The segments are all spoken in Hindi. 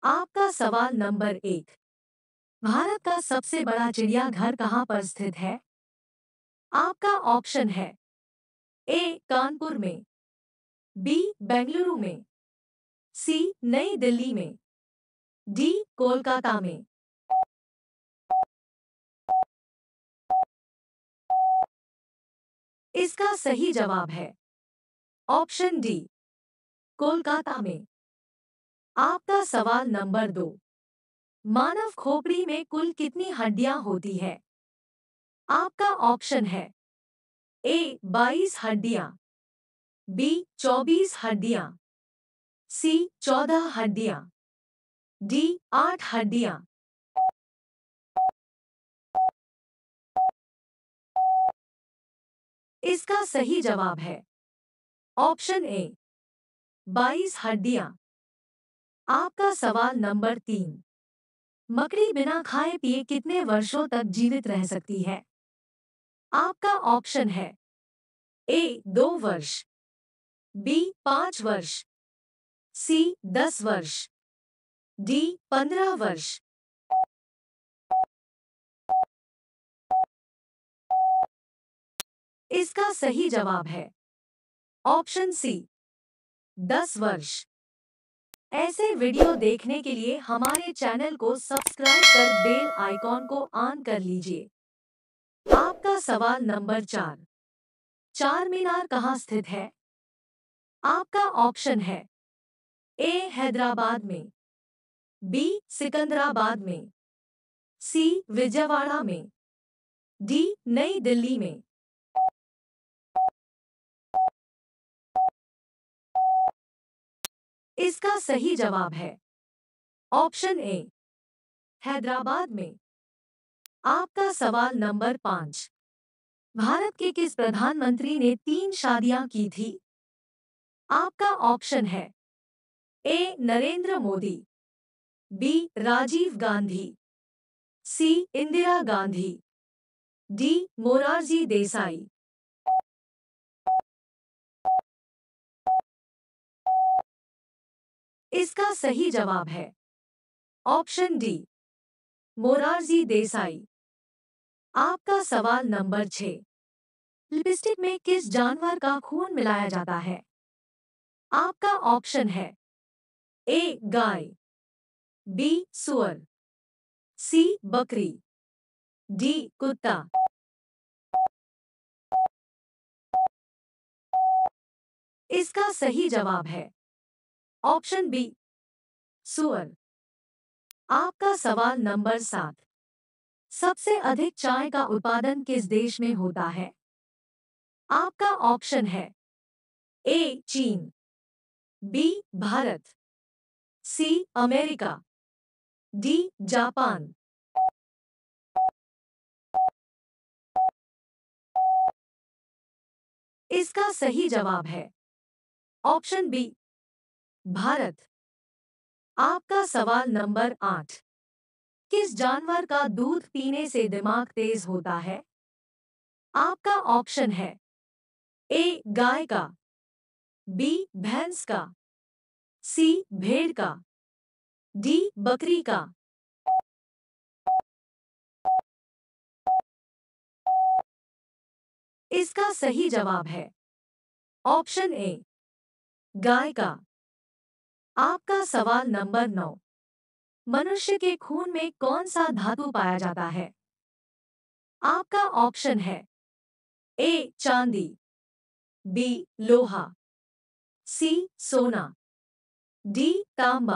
आपका सवाल नंबर 1। भारत का सबसे बड़ा चिड़ियाघर कहाँ पर स्थित है? आपका ऑप्शन है ए कानपुर में, बी बेंगलुरु में, सी नई दिल्ली में, डी कोलकाता में। इसका सही जवाब है ऑप्शन डी कोलकाता में। आपका सवाल नंबर 2। मानव खोपड़ी में कुल कितनी हड्डियां होती है? आपका ऑप्शन है ए 22 हड्डियां, बी 24 हड्डियां, सी 14 हड्डियां, डी 8 हड्डियां। इसका सही जवाब है ऑप्शन ए 22 हड्डियां। आपका सवाल नंबर 3। मकड़ी बिना खाए पिए कितने वर्षों तक जीवित रह सकती है? आपका ऑप्शन है ए 2 वर्ष, बी 5 वर्ष, सी 10 वर्ष, डी 15 वर्ष। इसका सही जवाब है ऑप्शन सी 10 वर्ष। ऐसे वीडियो देखने के लिए हमारे चैनल को सब्सक्राइब कर बेल आइकॉन को ऑन कर लीजिए। आपका सवाल नंबर 4। चार मीनार कहाँ स्थित है? आपका ऑप्शन है ए हैदराबाद में, बी सिकंदराबाद में, सी विजयवाड़ा में, डी नई दिल्ली में। इसका सही जवाब है ऑप्शन ए हैदराबाद में। आपका सवाल नंबर 5। भारत के किस प्रधानमंत्री ने 3 शादियां की थी? आपका ऑप्शन है A Narendra Modi, B Rajiv Gandhi, C Indira Gandhi, D Morarji Desai. इसका सही जवाब है ऑप्शन डी मोरारजी देसाई। आपका सवाल नंबर 6। लिपस्टिक में किस जानवर का खून मिलाया जाता है? आपका ऑप्शन है ए गाय, बी सुअर, सी बकरी, डी कुत्ता। इसका सही जवाब है ऑप्शन बी सुअर। आपका सवाल नंबर 7। सबसे अधिक चाय का उत्पादन किस देश में होता है? आपका ऑप्शन है ए चीन, B Bharat, C America, D जापान। इसका सही जवाब है ऑप्शन बी भारत। आपका सवाल नंबर 8। किस जानवर का दूध पीने से दिमाग तेज होता है? आपका ऑप्शन है ए गाय का, बी भैंस का, सी भेड़ का, डी बकरी का। इसका सही जवाब है ऑप्शन ए गाय का। आपका सवाल नंबर 9। मनुष्य के खून में कौन सा धातु पाया जाता है? आपका ऑप्शन है ए चांदी, बी लोहा, सी सोना, डी तांबा।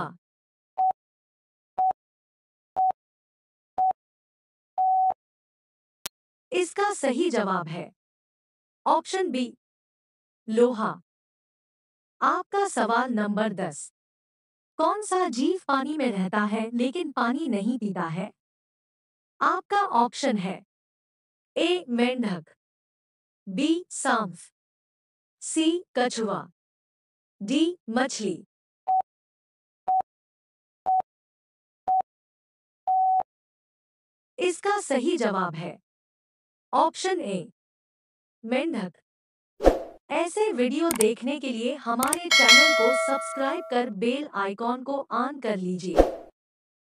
इसका सही जवाब है ऑप्शन बी लोहा। आपका सवाल नंबर 10। कौन सा जीव पानी में रहता है लेकिन पानी नहीं पीता है? आपका ऑप्शन है ए मेंढक, बी सांप, सी कछुआ, डी मछली। इसका सही जवाब है ऑप्शन ए मेंढक। ऐसे वीडियो देखने के लिए हमारे चैनल को सब्सक्राइब कर बेल आइकॉन को ऑन कर लीजिए।